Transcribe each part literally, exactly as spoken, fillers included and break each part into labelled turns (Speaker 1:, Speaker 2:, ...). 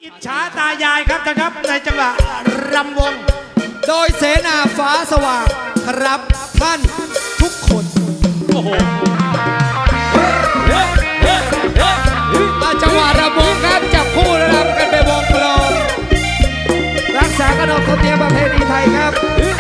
Speaker 1: อิจฉาตายายครับท่านครับในจังหวะรำวง
Speaker 2: โดยเสนาฟ้าสว่างครับท่านทุกคนโอ้โหจังหวะรำวงครับจับคู่แล้วรำกันไปวงกลมรักษาขนบธรรมเนียมประเพณีไทยครับ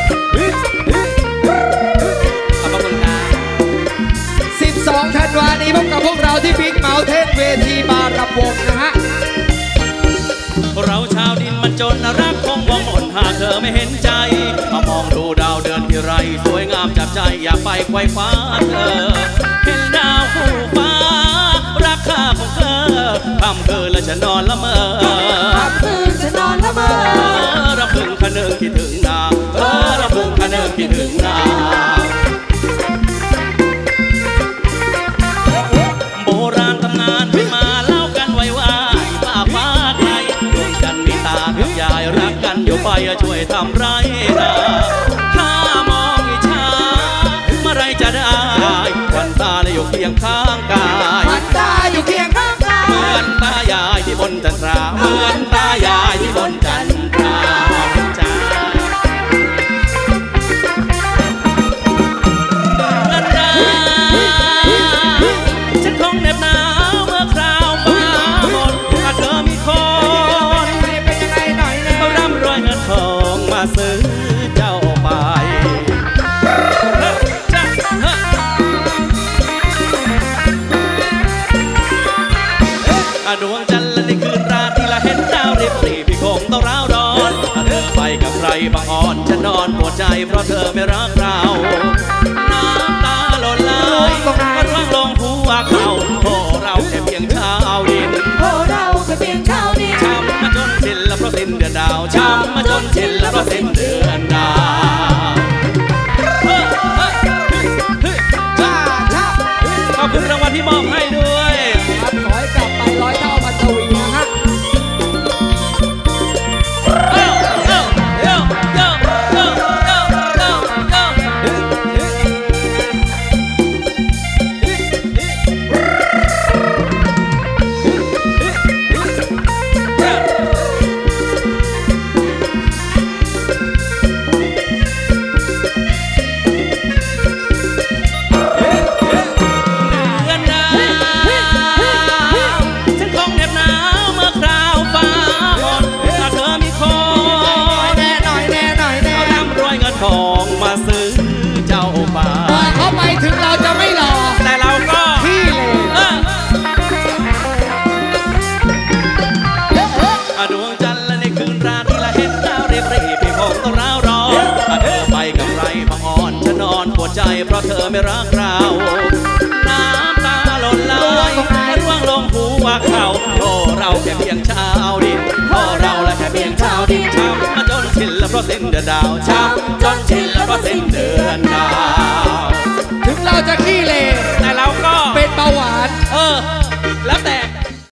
Speaker 2: สิบสองธันวาคมนี้พบกับพวกเราที่บิ๊กเมาน์เทนเวทีบาร์รำวงนะฮะ
Speaker 3: เราชาวดินมันจนรักคงมองหม่นหากเธอไม่เห็นใจมามองดูดาวเดือนที่ไรสวยงามจับใจอยากไปไขว่คว้าเธอเห็นดาวคู่ฟ้ารักข้าของเธอค่ำคืนและฉันนอนละเมอค่ำคืนฉันนอนละเมอรำพึงคะนึงคิดถึงนางเออรำพึงคะนึงคิดถึงนางโบราณตำนานเป็นมาเล่ากันไว้ว่าป่าฟ้าไกลดวงจันทร์มีตากับยายรักกันอยู่ไปช่วยทำไรนาข้ามองอิจฉาเมื่อไรจะได้วันตาเลยอยู่เคียงข้างกาย
Speaker 2: วันตาอยู่เคียงข้างกาย
Speaker 3: เหมือนตายายที่บนจันทราเหมือนตายายที่บนจันทราจ้าฉันคงเหน็บหนาวเมื่อคราวฟ้าหมดถ้าเธอมีคน
Speaker 2: เป็นยังไงหน่อยนะ
Speaker 3: ร่ำรวยเงินทองมาซื้อเจ้าไปดวงจันทร์และในคืนราตรีละเห็นดาวริบหรี่พี่คงต้องร้าวร้อนเธอไปกับใครบางอ่อนฉันนอนปวดใจเพราะเธอไม่รักเราน้ำตาหล่นไหลมันร่วงลงหัวเขาโอ้เราแค่เพียงชาวดิน
Speaker 2: โอ้เราแค่เพียงชาวดิน
Speaker 3: ช้ำมาจนสิ้นและเพราะสิ้นเดือนดาวช้ำมาจนสิ้นและเพราะสิ้นเดือนดาวขอบคุณรางวัลที่มอบให้ด้วย
Speaker 2: ขอให้กลับไปร้อยเท่าพันทวีนะฮะ
Speaker 3: ของมาซื้อเจ้าป่า
Speaker 2: เขาไปถึงเราจะไม่หล่อ
Speaker 3: แต่เราก็
Speaker 2: ขี้เลย
Speaker 3: ดวงจันทร์และในคืนราตรีละเห็นดาวเรียบรีพี่คงต้องร้าวร้อนเธอไปกับใครบางอ่อนฉันนอนปวดใจเพราะเธอไม่รักเราน้ำตาหล่นไหลร่วงลงหัวเขาโอ้เราแค่เพียงชาวดินโอ้เราและแค่เพียงชาวดินช้ำมาจนสิ้นและเพราะสิ้นเดือนดาวช้ำจนสิ้นและเพราะสิ้น